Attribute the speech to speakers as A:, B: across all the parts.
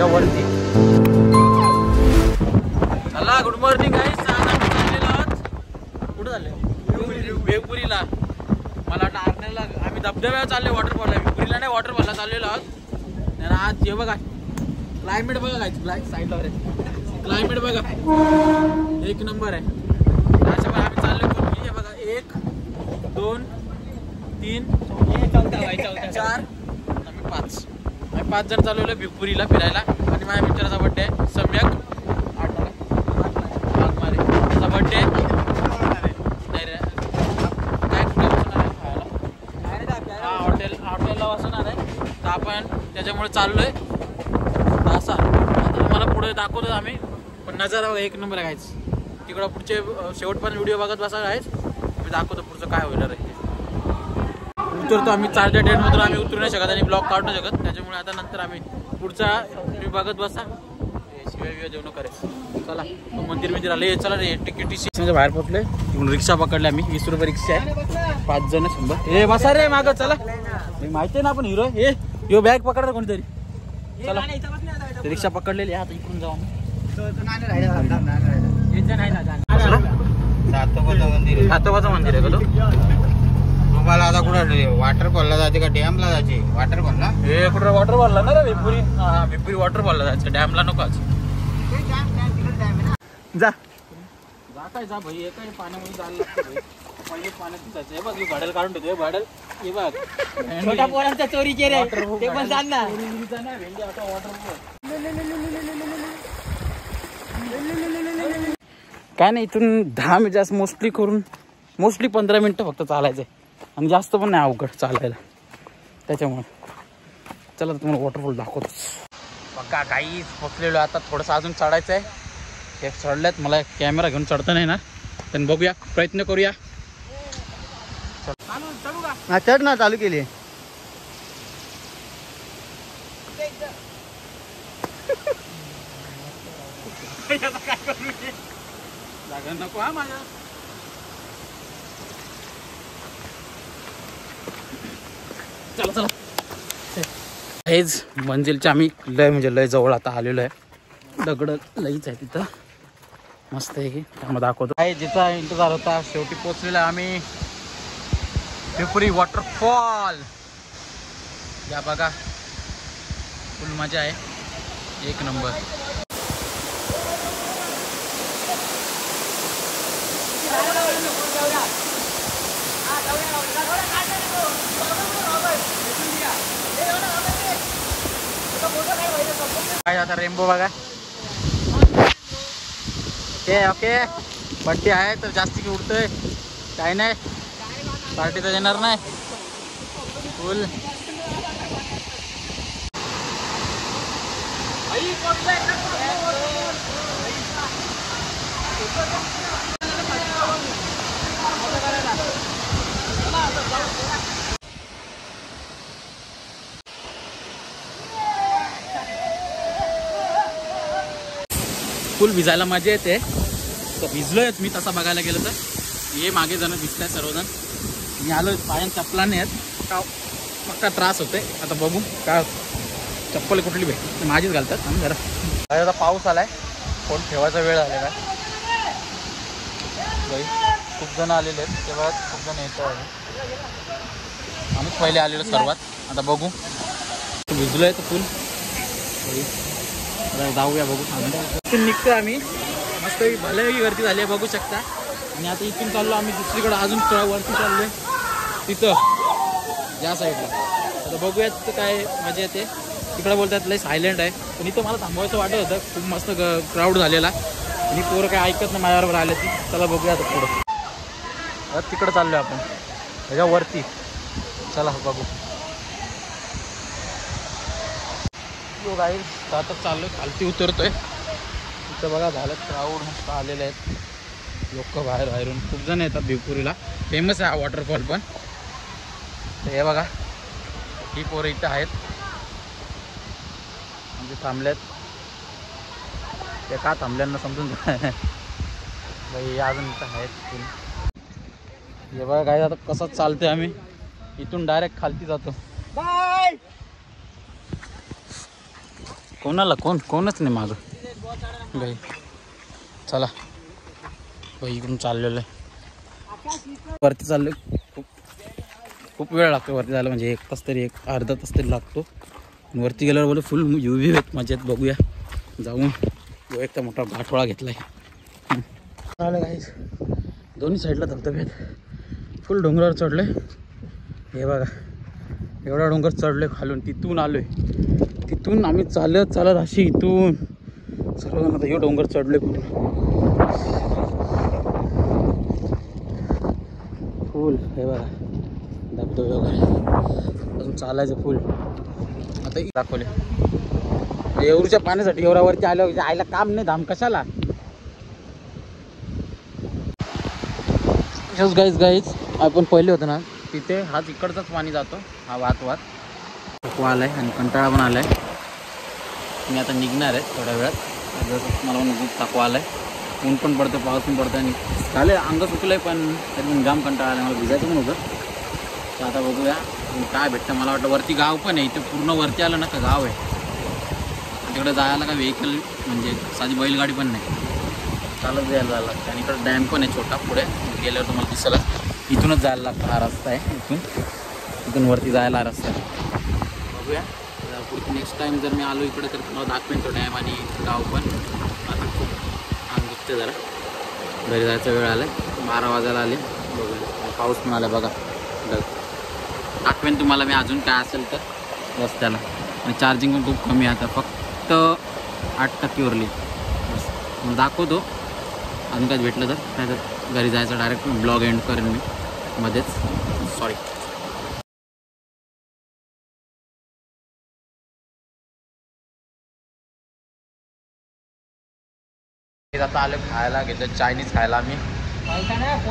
A: वरती. चला good morning गाईस. कुठं चालले? वेगपुरीला. मला वाटतं आरण्याला आम्ही धबधब्यावर चालले, वॉटरफॉलला. वेगपुरीला नाही, वॉटरफॉलला चाललेलो आहोत. आणि आज जे बघा क्लायमेट बघा गाईस, ब्लॅक साईडला क्लायमेट बघा एक नंबर आहे. त्याच्यामुळे आम्ही चाललो कोणी हे बघा 1 2 3 4 आम्ही 5 जण चालवलो भिगपुरीला फिरायला. आणि माझ्या मित्राचा बड्डे आहे सम्यक. त्याचा बड्डे आहे. नाही रे काय कुठे बसणार आहे खायला? हा हॉटेलला बसणार आहे. तर आपण त्याच्यामुळे चाललोय असा. आता मला पुढे दाखवतो आम्ही, पण नजारा एक नंबर आहे गाईस. तिकडं पुढचे शेवटपर्यंत व्हिडिओ बघत बसा गाईस. मी दाखवतो पुढचं काय होईल रे. उतरतो आम्ही 4च्या डेटमधून आम्ही उतरू नाही शकत आणि ब्लॉग काढू नाही शकत. त्याच्यामुळे आता नंतर आम्ही पुढचा तुम्ही बघत बसा. शिवाय जेवण करेल. चला मंदिर आले. चला रे तिकीट स्टेशनच्या बाहेर पोहोचले. तिकडून रिक्षा पकडले आम्ही. 20 रुपये रिक्षा आहे. 5 जण 100. हे बसा रे मागं. चला माहिती आहे ना आपण हिरो. हे बॅग पकडा कोणीतरी. चला रिक्षा पकडलेली आता इकडून जाऊ आम्ही. सातोबाचं मंदिर आहे का तो?
B: तुम्हाला आता कुठं वॉटरफॉलला जायचे का डॅमला जायचे? वॉटरफॉलला
A: हे कुठं वॉटरफॉलला ना रे भिगपुरी. हा भिगपुरी वॉटरफॉलला जायचं, डॅमला नको आज.
B: जा
A: काय जा भाई. हे काय पाण्यामध्ये जायला लागतं भाई. पहिले पाण्यात जायचं. हे बघ हे भाडल काढून ठेवतो. हे भाडल हे बघ
C: छोट्या पोरांचा चोरी केले ते पण सांग ना.
A: काय नाही इथून 10 मिनिट जास्त मोस्टली 15 मिनिटं फक्त चालायचं आहे. आणि जास्त पण नाही अवघड चालायला. त्याच्यामुळे चला तुम्हाला वॉटरफॉल दाखवतोच. बघा काही पोचलेलो. आता थोडंसं अजून चढायचं आहे. हे चढल्यात. मला कॅमेरा घेऊन चढता नाही ना, पण बघूया प्रयत्न करूया.
B: चढ ना चालू केली.
A: जागा नको हा माझ्या. चला हेच मंजिलच्या आम्ही लय जवळ आता आलेलो आहे. दगड लईच आहे तिथं मस्त आहे की. त्यामुळे दाखवतो काय जिथं इंतजार होता शेवटी पोचलेला आम्ही. भिगपुरी वॉटरफॉल या बघा. फुल मजा आहे एक नंबर. काय आता रेनबो बघा. ओके बड्डे आहे तर जास्ती की उडतोय. काय नाही पार्टी तर येणार नाही. फुल फुल भिजायला मजा येते. तर भिजलोयच मी तसा बघायला गेलं तर. हे मागे जण भिजत आहे सर्वजण. मी आलो पायान चप्पला नाही आहेत का पक्का त्रास होते. आता बघू काय चप्पल कुठली भेट माझीच घालतात आम्ही जरा. आता पाऊस आलाय. फोन ठेवायचा वेळ आलेला आहे. खूप जण आलेले आहेत. तेव्हा खूप जण येतो आहे. आम्हीच पहिले आलेलो सर्वात. आता बघू भिजलो आहे तर फुल जाऊया बघू. इथून निघतो आम्ही. मस्त भल्यापैकी गर्दी झाली आहे बघू शकता. आणि आता इथून चाललो आम्ही दुसरीकडे अजून वरती चाललोय तिथं या साईडला. आता बघूया तिथं काय मजा येते. तिकडं बोलतात लय सायलेंट आहे, पण इथं मला थांबवायचं वाटत होतं. खूप मस्त क्राऊड झालेला आणि पोरं काय ऐकत नाही माझ्याबरोबर आले ती. चला बघूया आता पुढं. तिकडं चाललो आपण ह्याच्यावरती. चला बघू. गाईस आता चाललोय खालती उतरतोय. इथं बघा झालं क्राऊड मस्त आलेले आहेत लोक बाहेरून. खूप जण येतात भिगपुरीला. फेमस आहे हा वॉटरफॉल पण. तर हे बघा ही पोरं इथं आहेत म्हणजे थांबल्यात. ते का थांबल्यांना समजून भाई अजून इथं आहेत. हे बघा काय आता कसं चालते आम्ही. इथून डायरेक्ट खालती जातो. कोणच नाही मागं बाई. चला बाई इकडून चाललेलं आहे वरती चाललो. खूप वेळ लागतो वरती जायला, म्हणजे 1 तास तरी, अर्धा तास तरी लागतो. वरती गेल्यावर बोलू फुल UV आहेत मजेत. बघूया जाऊन. जो एक तर मोठा गाठोळा घेतलाय. आलं काहीच दोन्ही साईडला धबधबे आहेत. फुल डोंगरावर चढले. हे बघा एवढा डोंगर चढले खालून. तिथून आलोय, तिथून आम्ही चालत अशी इथून सर्वजण आता हे डोंगर चढले पूर्ण फुल. हे बघा धबधबे वगैरे अजून चालायचं फुल. आता दाखवले एवढ्या पाण्यासाठी एवढ्यावरती आलं आयला काम नाही धाम कशाला. गाईज आपण पहिले होतो ना तिथे हाच इकडचाच पाणी जातो. हा वाहत थकवा आलाय आणि कंटाळा पण आलाय. मी आता निघणार आहे थोड्या वेळात. जसं मला पण खूप थकवा आलाय. ऊन पण पडतं, पाऊस पण पडतं आणि झालं अंग सुकलंय. पण तरी पण जाम कंटाळा आला. मला भिजायचं पण होतं. तर आता बघूया काय भेटतं. मला वाटतं वरती गाव पण आहे. इथे पूर्ण वरती आलं ना का गाव आहे. तिकडे जायला काय व्हेकल म्हणजे साधी बैलगाडी पण नाही, चालत जायला लागतं. आणि इकडं डॅम पण आहे छोटा पुढे गेल्यावर तुम्हाला दिसला. इथूनच जायला लागतं. हा रस्ता आहे इथून वरती जायला हा रस्ता आहे. बघूया पुढे नेक्स्ट टाईम जर मी आलो इकडे तर तुम्हाला दाखवेन तो डॅम आणि गाव पण. आता खूप अंग दुखते जरा. घरी जायचा वेळ आला आहे. 12 वाजायला आले. बघूया पाऊस पण आला बघा. दाखवेन तुम्हाला मी अजून काय असेल तर रस्त्याला. आणि चार्जिंग पण खूप कमी आहे आता, फक्त 8% उरली. मग दाखवतो अजून काय भेटलं तर. नाही तर घरी जायचं डायरेक्ट ब्लॉग एंड करेन मी मध्येच. सॉरी. आता आलं खायला, घेतलं चायनीज खायला आम्ही. काय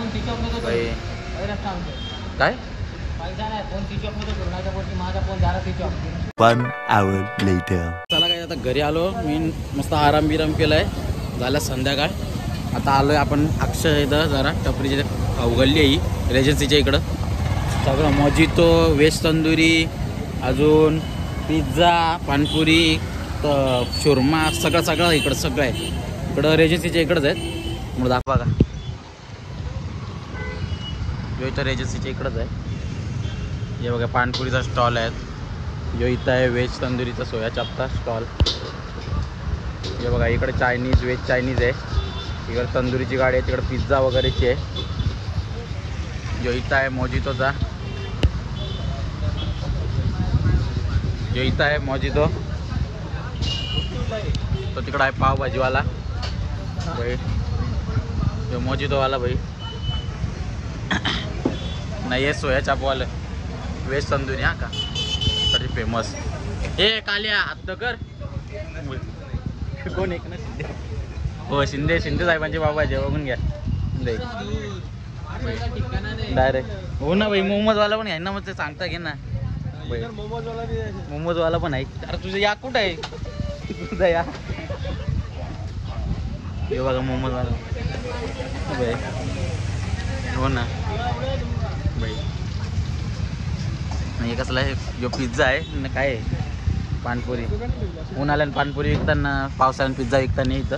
D: One hour later.
A: चला काय आता घरी आलो मी. मस्त आराम केलाय. झाला संध्याकाळ. आता आलोय आपण अक्षय इथं जरा टपरीची अवघडली आहे ही रेजन्सीच्या इकडं. सगळं मोजितो, व्हेज तंदुरी, अजून पिझ्झा, पानपुरी, शोरमा सगळं इकडं सगळं आहे. इकडं रेजन्सीच्या इकडंच आहेत. म्हणून दाखवा का जो इथं रेजन्सीच्या इकडंच आहे. हे बघा पानपुरीचा स्टॉल आहे. जो इथं आहे व्हेज तंदुरीचा सोया चापचा स्टॉल. हे बघा इकडे चायनीज, व्हेज चायनीज आहे. इकडे तंदुरीची गाडी आहे. तिकडे पिझ्झा वगैरेची आहे. जो इथं आहे मोजितोचा. जो इथं आहे मोजितो तो तिकडं आहे पावभाजीवाला भाई. जो मोजितोवाला भाई नाही आहे सोया चापवालं. व्हेज तंदुरी हा का इकडची फेमस. हे काल्या हात कर कोण एक ना शिंदे. हो शिंदे साहेबांचे बाबा आहे. बघून घ्या डायरेक्ट. हो ना भाई मोमोजवाला पण आहे ना. मग ते सांगता घे ना मोमोजवाला पण आहे. अरे तुझं या कुठं आहे तुझं या. हे बघा मोमोजवाला भाई. हो ना भाई. हे कसला आहे जो पिझ्झा आहे ना काय आहे पानपुरी. उन्हाळ्यानं पानपुरी विकताना, पावसाळ्यानं पिझ्झा विकताना इथं.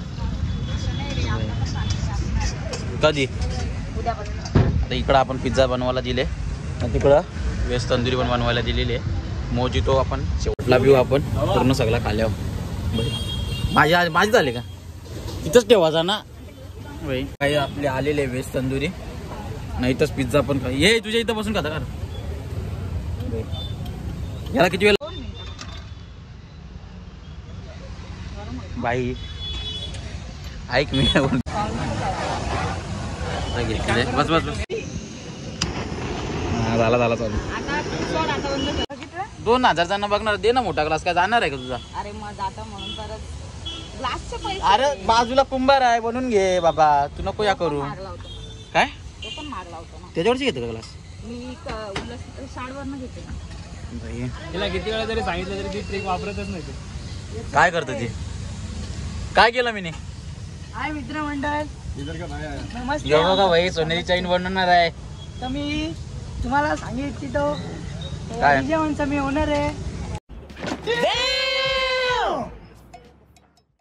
A: कधी आता इकडं आपण पिझ्झा बनवायला दिले आणि तिकडं व्हेज तंदुरी पण बनवायला दिलेली आहे. मोजितो आपण शेवटला पिऊ आपण पूर्ण सगळा खाल्यावर. भाजी झाली का तिथंच ठेवायचा ना भाई. काही आपले आलेले व्हेज तंदुरी नाही तरच पिझ्झा पण काही. हे तुझ्या इथं बसून खाता का याला किती वेळ बाई. ऐक मी बस झाला चालू. 2000 जण बघणार. दे ना मोठा ग्लास. काय जाणार आहे का तुझा.
E: अरे मग जाता म्हणून परत ग्लासचे पैसे.
A: अरे बाजूला कुंभार आहे बनवून घे बाबा. तू नको या करू. काय
E: तो पण मागला होता ना.
A: त्याच्यावरची घेतो का ग्लास.
E: मी शाळेवरनं घेते ना.
C: तिला किती वेळा जरी सांगितलं तरी ती ट्रिक वापरतच नाही.
A: काय करतो ती. काय केलं मी.
E: हाय मित्रमंडळ नमस्ते.
A: बघा भाई सोन्याची चैन बनवणार आहे.
E: तर मी तुम्हाला सांगू इच्छितो
A: काय?
E: विजयवंतचा मी ओनर आहे.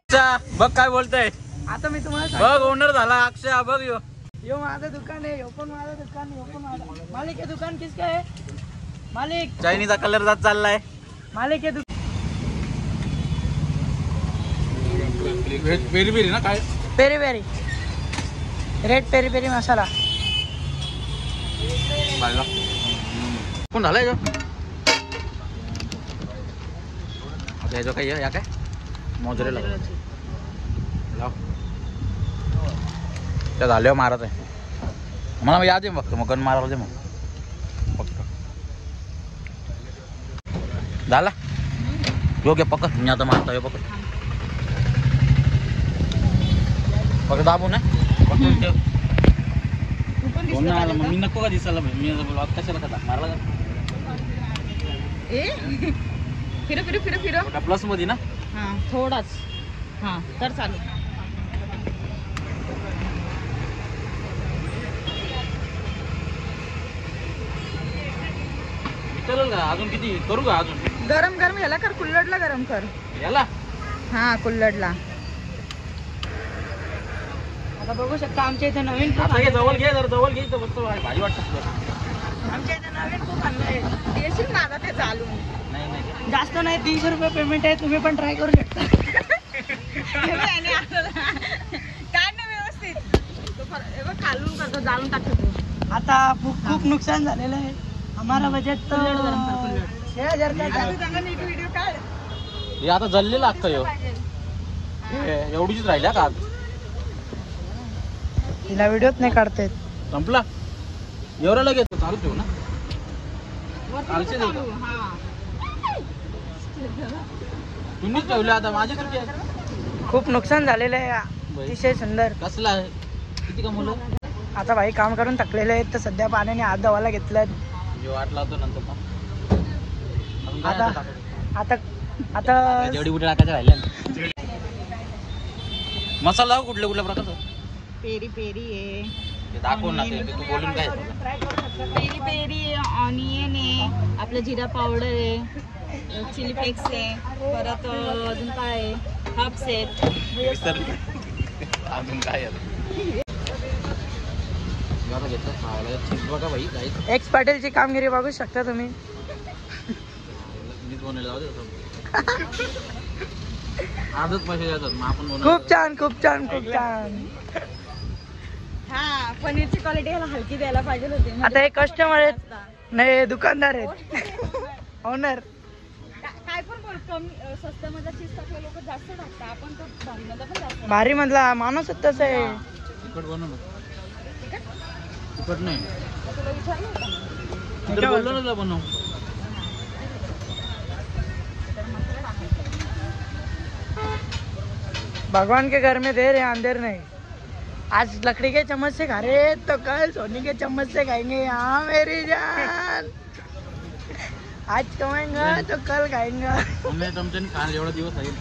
A: बघ काय बोलतय,
E: आता मी तुम्हाला
A: बघ ओनर झाला अक्षय, बघ
E: यो माझं दुकान आहे, यो पण माझं दुकान, यो पण माझं मालिक. हे दुकान किसका है मालिक?
A: चायनीचा कलर जात चाललाय.
E: मालिक हे
A: पेरी पेरी ना काय,
E: peri peri red peri peri masala.
A: कोण झालाय जो आता याचं काय या काय मोजरे लाव त्या झाल्यावर मारत आहे मला याद आहे फक्त, मग गन मारायला दे मग फक्त झाला. योग्य पकड, मी आता मारता यो पकड फक्त दाबू ना पकडून ठेव. मी नको का दिसायला मी बोलू आता कशाला का मारला का
E: फिरो फिरो फिरो फिरो
A: प्लस मध्ये ना.
E: हा थोडाच, हा तर चालू.
A: चालेल का अजून किती करू का अजून
E: गरम गरम याला कर, कुल्लडला गरम कर
A: याला.
E: हा कुल्लडला. आता बघू शकता आमच्या इथे नवीन खूप
A: आता जवळ घे, जर जवळ घे तर बसतो भाजी वाटतं.
E: आमच्या इथे नवीन खूप आणलंय, देशील माझा ते चालू.
A: नाही नाही
E: जास्त नाही, 300 रुपये पेमेंट आहे, तुम्ही पण ट्राय करू शकता. काय नाही व्यवस्थित खालून करतो, जाळून टाकतो. आता खूप नुकसान झालेलं आहे. हमारा बजेट तो 6,000 का नीट व्हिडिओ काढ.
A: हे आता जल्लेलं अख्खं यो एवढीच राहिल्या का
E: तिला व्हिडिओच नाही काढता येत.
A: संपला एवढं लगेच चालू ठेवू ना. कालचे तुम्हीच ठेवले आता माझी चुकी आहे.
E: खूप नुकसान झालेलं आहे, अतिशय सुंदर.
A: कसला आहे किती का मुलं
E: आता भाई काम करून थकलेले आहेत, तर सध्या पाण्याने हात धुवायला घेतलं.
A: वाट लावतो नंतर पण
E: आता आता आता
A: जेवढी कुठे टाकायचं राहिले मसाला दाखव कुठल्या कुठल्या प्रकारचा.
E: पेरी पेरी आहे,
A: ते दाखव ना, ते तू बोलून काय
E: पेरी पेरी आहे, ऑनियन आहे, आपलं जिरा पावडर आहे, चिली फ्लेक्स आहे, परत अजून काय आहे, हब्स आहेत.
A: अजून काय बघा भाई काही
E: एक्स पाटीलची कामगिरी बघू शकता तुम्ही.
A: आजच पैसे देतात मग आपण
E: खूप छान खूप छान खूप छान. हा पनीरची क्वालिटी ह्याला हलकी द्यायला पाहिजे होती. आता हे कस्टमर आहेत, नाही दुकानदार आहेत. ओनर काय पण बोल, कमी स्वस्तामध्ये चीज टाकले लोक जास्त टाकतात, आपण तो भारीमधला पण जास्त. भारी मधला माणूस तसं आहे.
A: तिखट बनव ना. तिखट नाही
E: तुला विचारलं होतं
A: तिखट बोललो ना तुला बनव.
E: भगवान के घर में देर है अंधेर नहीं. आज लकड़ी के चम्मच से खा रहे तो कल सोने के चम्मच से खाएंगे. हाँ मेरी जान, आज कमाएंगा तो कल खाएंगा.
A: मम्मी चमच्याने खायला एवढा दिवस आहे.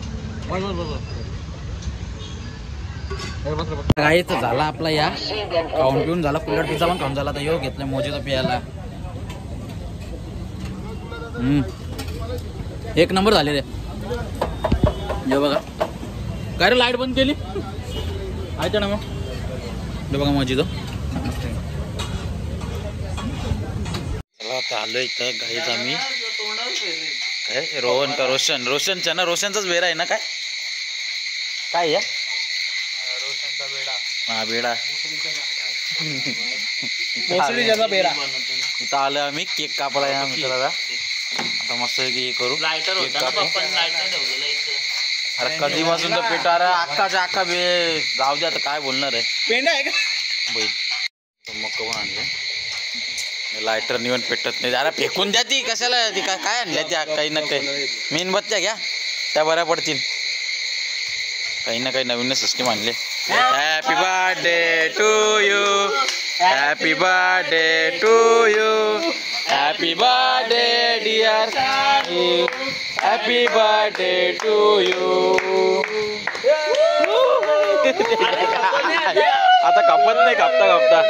A: काही तर झाला आपला या खाऊन पिऊन झाला, कुलर पिझ्झा पण खाऊन झाला. तर यो घेतलं मोजितो प्यायला. एक नंबर झाले रे. यो बघा काय रे लाईट बंद केली आहे ना मग. हे बघा मोजितो. आता आलो इथं गाईच आम्ही काय रोहन का रोशनच्या ना, रोशनचाच बेडा आहे ना. काय काय या हा बेडा बेडा. इथं आलं आम्ही केक कापला या मित्राला. आता मस्त हे करू. अरे कधी वाजून तर पेट. अरे अख्खाच्या अख्खा बे जाऊ दे आता काय बोलणार आहे. पेंडा आहे का मग कोण आणले लायटर निवण पेटत नाही. अरे फेकून द्या ती कशाला. ती काय आणल्या त्या काही ना काही मेणबत्त्या घ्या त्या बऱ्या पडतील. काही ना काही नवीन सिस्टीम आणले. Happy birthday to you, happy birthday to you, happy birthday dear Sai, happy birthday to you. आता कापत नाही, कापता कापता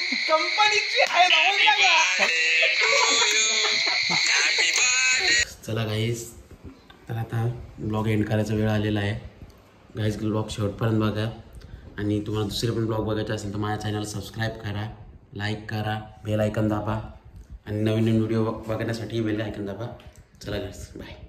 A: चला
F: चला गाईज, तर आता ब्लॉग एंड करायचा वेळ आलेला आहे. गाईज ब्लॉग शेवटपर्यंत बघा आणि तुम्हाला दुसरे पण ब्लॉग बघायचे असेल तर माझ्या चॅनलला सबस्क्राईब करा, लाईक करा, बेल आयकन दाबा आणि नवीन नवीन व्हिडिओ बघण्यासाठी बेल आयकन दाबा. चला गाईज, बाय.